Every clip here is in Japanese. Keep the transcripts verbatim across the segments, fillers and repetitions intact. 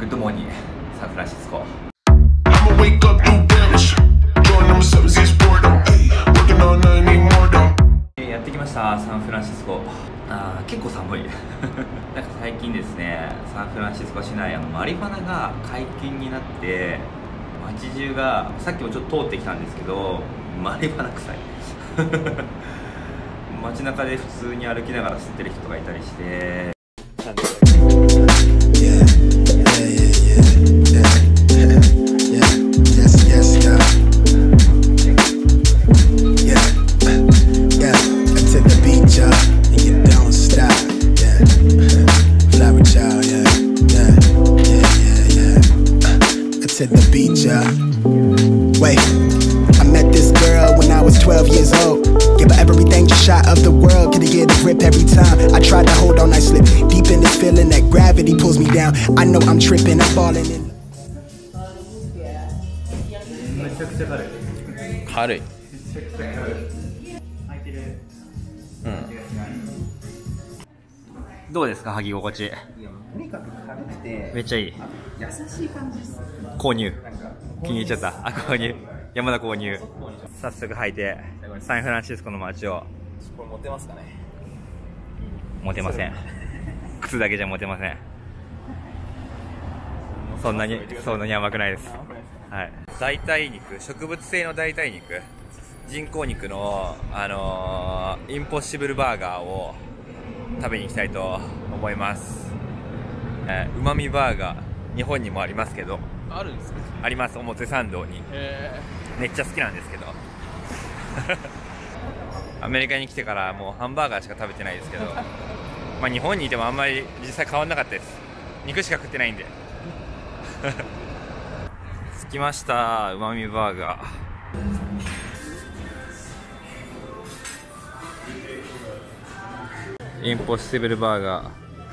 グッドモーニングサンフランシスコ。やってきましたサンフランシスコ。あー結構寒いなんか最近ですね、サンフランシスコ市内あのマリファナが解禁になって、街中がさっきもちょっと通ってきたんですけど、マリファナ臭い街中で普通に歩きながら吸ってる人とかいたりして、 To the beach, yeah. Wait, I met this girl when I was twelve years old. Give her everything, just shot of the world. Gonna get a grip every time. I tried to hold on, I slip deep in this feeling that gravity pulls me down. I know I'm tripping, I'm falling in. めちゃくちゃ軽い。 軽い。 めちゃくちゃ軽い。履いてる。うん。どうですか、履き心地。いや、とにかく軽くて。めっちゃいい。優しい感じです。購入。気に入っちゃった。あ、購入。山田購入。早速履いて、サンフランシスコの街を。 これ持てますかね。 持てません。靴だけじゃ持てません。そんなに、そんなに甘くないです。はい。代替肉、植物性の代替肉。人工肉の、あのー、インポッシブルバーガーを食べに行きたいと思います。えー、うまみバーガー。日本にもありますけど。 あるんですか？ あります、表参道に。めっちゃ好きなんですけどアメリカに来てからもうハンバーガーしか食べてないですけどまあ日本にいてもあんまり実際変わんなかったです。肉しか食ってないんで着きました、うまみバーガー、インポッシブルバーガー。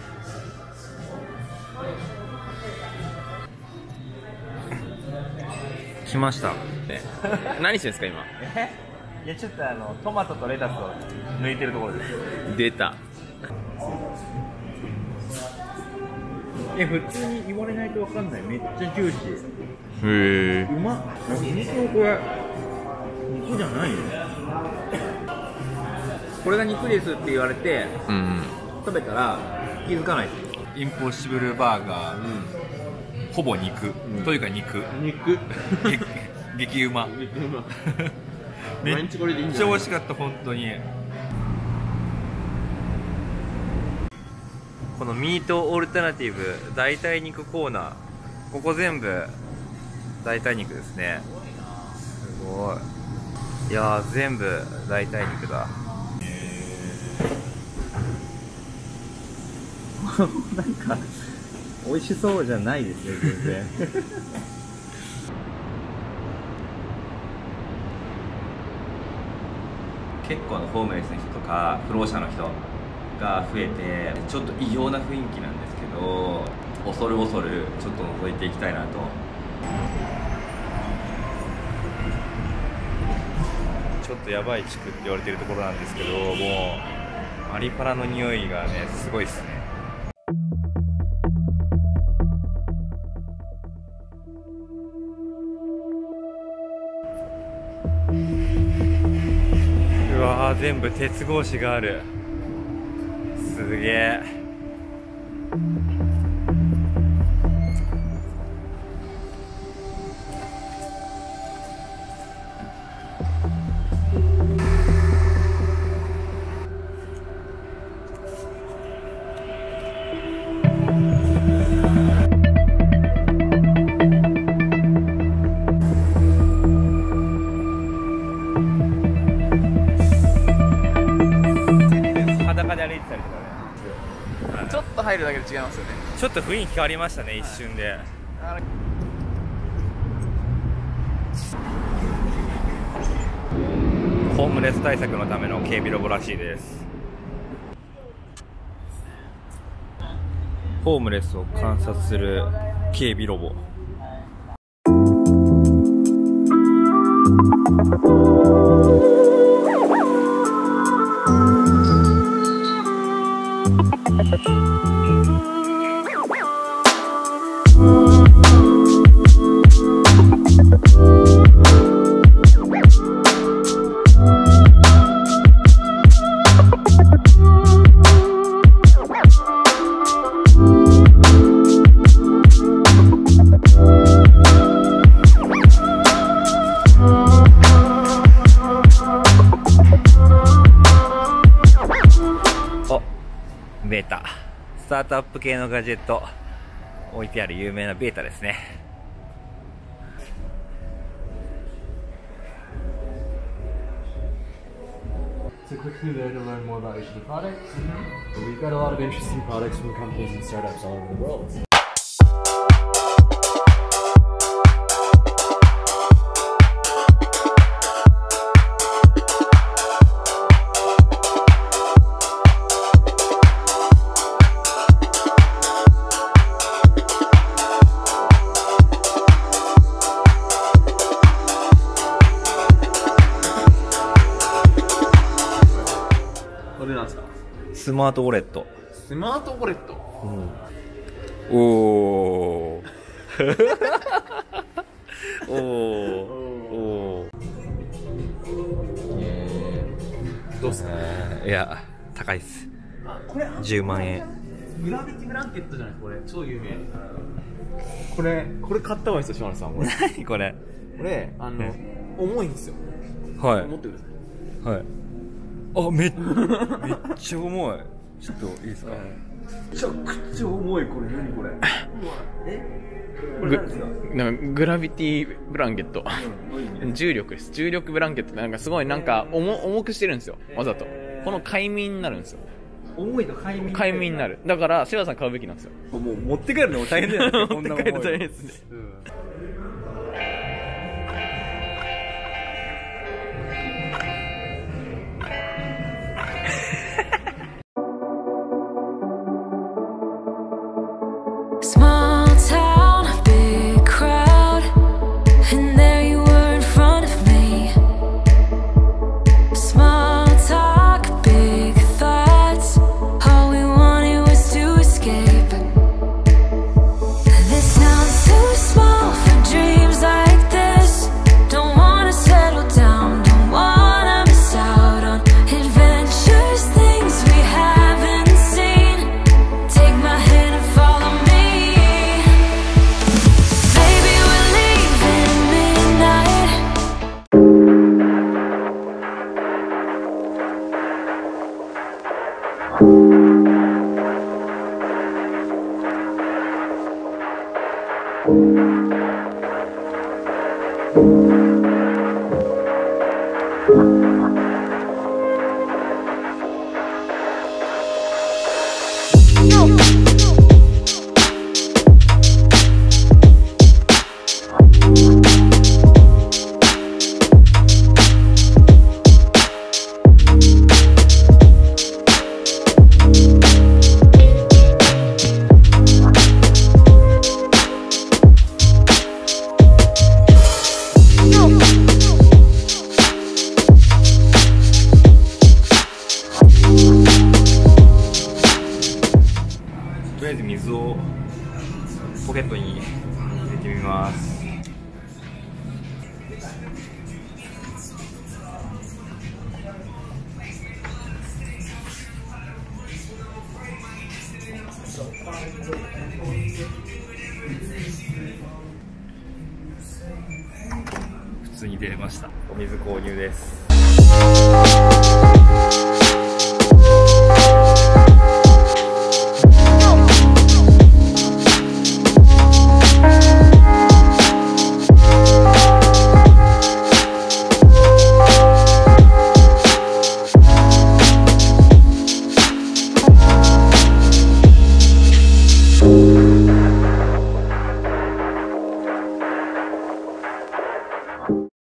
来ました。 何してるんですか今？ え？いやちょっとあのトマトとレタスを抜いてるところです。 出た。 え、普通に言われないとわかんない。めっちゃジューシー。 へえ。 うまっ。肉これ肉じゃないよ。これが肉ですって言われて、 うん、 食べたら気づかないです。インポッシブルバーガー、うん、ほぼ肉、うん、というか肉肉激うまめっちゃ美味しかった。本当にこのミートオルタナティブ代替肉コーナー、ここ全部代替肉ですね。すごい。いやー全部代替肉だなんか美味しそうじゃないですね全然結構のホームレスの人とか不老者の人が増えて、ちょっと異様な雰囲気なんですけど、恐る恐るちょっと覗いていきたいなと。ちょっとやばい地区って言われてるところなんですけど、もうマリファナの匂いがねすごいですね。うわー全部鉄格子がある。すげえ。 ちょっと入るだけで違いますよね。 ちょっと雰囲気変わりましたね、はい、一瞬で。ホームレス対策のための警備ロボらしいです。ホームレスを観察する警備ロボ。 Oh ベータ。スタートアップ系のガジェット置いてある有名なベータですね。 So quickly there to learn more about each of the products. Mm-hmm. But we've got a lot of interesting products from companies and startups all over the world. スマートウォレット。 スマートウォレット。 おお。おお。 えー、どうっすか？ いや、高いっす。 これじゅうまんえん。 グラビティブランケットじゃないですか、これ。超有名。これ、これ買った方がいいですよ、島田さん。これ。 何これ。 これ、あの、重いんですよ。 はい。 持ってください。 はい。あ、めっ、めっちゃ重い。ちょっといいですか？ めちゃくちゃ重い、これ。何これ。えこれ何ですか？なんかグラビティブランケット。重力です。重力ブランケットってなんかすごいなんか重重くしてるんですよ。わざと。この快眠になるんですよ。 重いと快眠。 快眠になる。だから、セバさん買うべきなんですよ。 もう持って帰るのも大変じゃないですか。こんな重い。 持って帰るの大変ですね。うん。 Small town, big crowd, and there you were in front of me. Small talk, big thoughts, all we wanted was to escape. This sounds too small for dreams like this. Don't wanna settle down, don't wanna miss out on adventures, things we haven't seen. Take my hand and follow me. 水をポケットに入れてみます。普通に出ました。お水購入です。